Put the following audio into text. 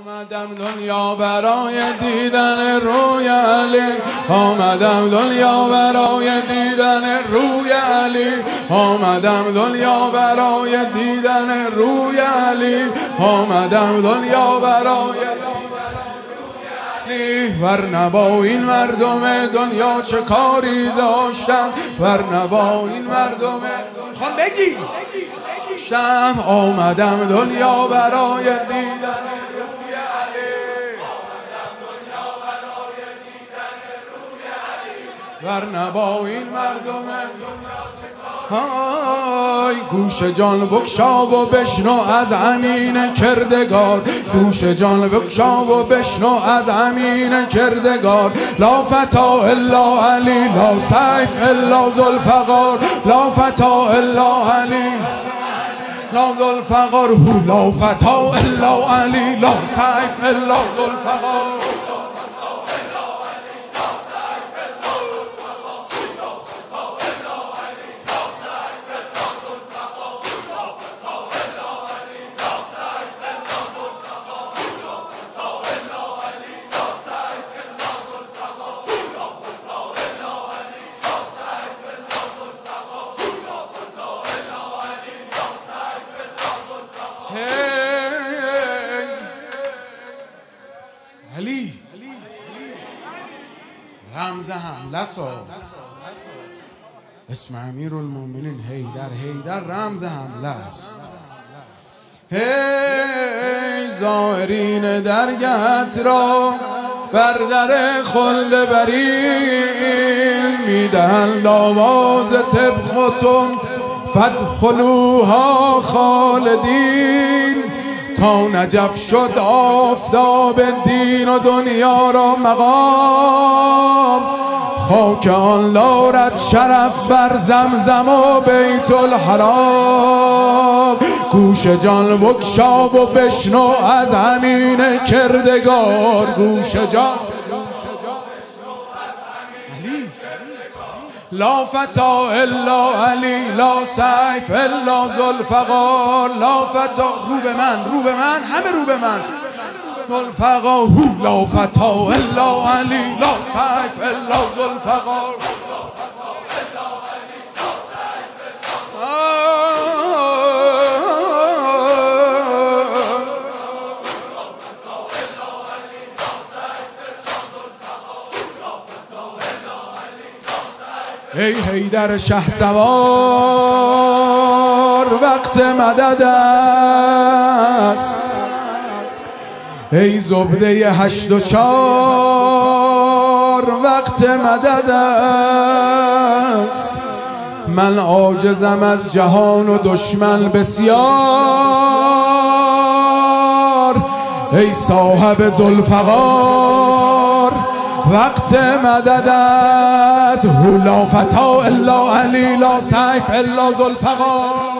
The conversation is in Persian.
آمدم دنیا برای دیدن روی علی، آمدم دنیا برای دیدن روی علی، آمدم دنیا برای دیدن روی علی، آمدم دنیا برای ورنه با این مردم دنیا چه کاری داشتم، ورنه با این مردم خان بگی شم. آمدم دنیا برای دیدن روی علی، آمدم دنیا برای دیدن روی علی، ورنه با این مردم دنیا چه های. گوش جان بگشا و بشنو از امین کردگار، گوش جان بگشا و بشنو از امین کردگار. لا فتا الا علی، لا سیف الا ذوالفقار، لا فتا الا علی لا ذوالفقار، لا فتا الا علی، لا سیف الا ذوالفقار. علی رمز حمله اسم امیرالمومنین حیدر رمز حمله است. هی زائرین درگهت را بر در خلد برین، میدهند آواز طبختم فادخلوها خالدین. تا نجف شد آفتاب دین و دنیا را مقام، خاک آن دارد شرف بر زمزم و بیت الحرام. گوش جان بگشا و بشنو از امین کردگار، گوش جان لا فتا الا علی، لا سیف الا ذوالفقار، لا فتا رو به من همه رو به من ذوالفقار، لا فتا الا علی، لا سیف الا ذوالفقار. ای حیدر شهسوار وقت مدد است، ای زبده 8 و 4 وقت مدد است. من عاجزم از جهان و دشمن بسیار، ای صاحب ذوالفقار وقت مدد است. لا فتا الا علی، لا سیف الا ذوالفقار.